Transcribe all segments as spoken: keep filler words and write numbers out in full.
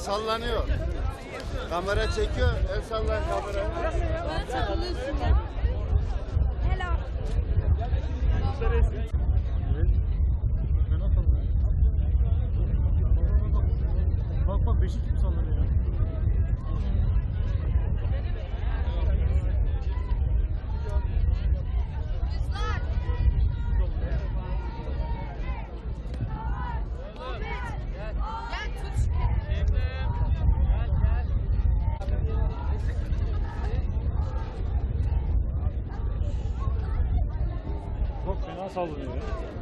sallanıyor. Kamera çekiyor, el sallan kamera. Ben takılıyorsun ya. Hello. Evet. Fena sallanıyor. Bak bak beşik gibi sallanıyor ya. Çok fena sallanıyor ya.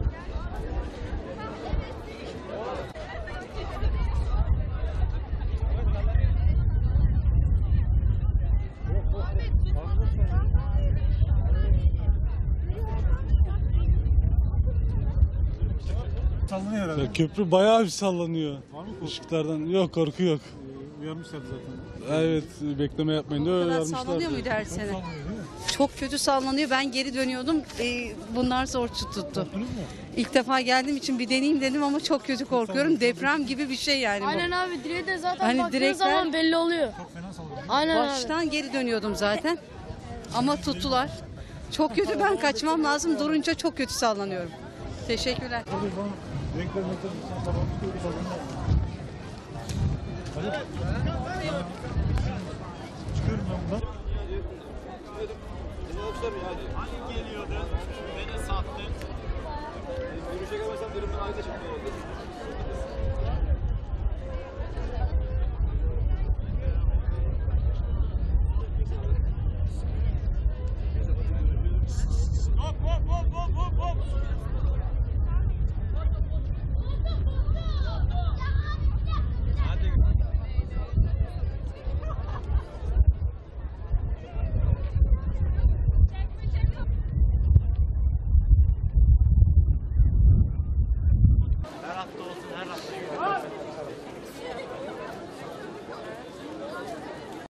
Sallanıyor herhalde. Ya köprü bayağı bir sallanıyor. Var mı korku? Işıklardan. Yok, korku yok. Ee, Uyarmışlardı zaten. Evet, bekleme yapmayın diye Bu kadar uyarmışlar. sallanıyor muydu her Çok sene? sallanıyor değil mi? Çok kötü sallanıyor. Ben geri dönüyordum. Ee, bunlar zor tuttu. Korktunuz mu? İlk defa geldiğim için bir deneyeyim dedim ama çok kötü korkuyorum. Deprem gibi bir şey yani bu. Aynen abi, direğe de zaten Hani baktığın direkler- zaman belli oluyor. Çok fena sallanıyor. Aynen abi. Baştan geri dönüyordum zaten. Ama tuttular. Çok kötü, ben kaçmam lazım. Durunca çok kötü sallanıyorum. Teşekkürler. Tabii bana renkler renkler insan sabah tutuyor sallanıyor. Hadi. Çıkıyorum ben buradan. Hani geliyordu, beni sattın. Yürüyüşe gelmesem dedim ben ayda çıktım.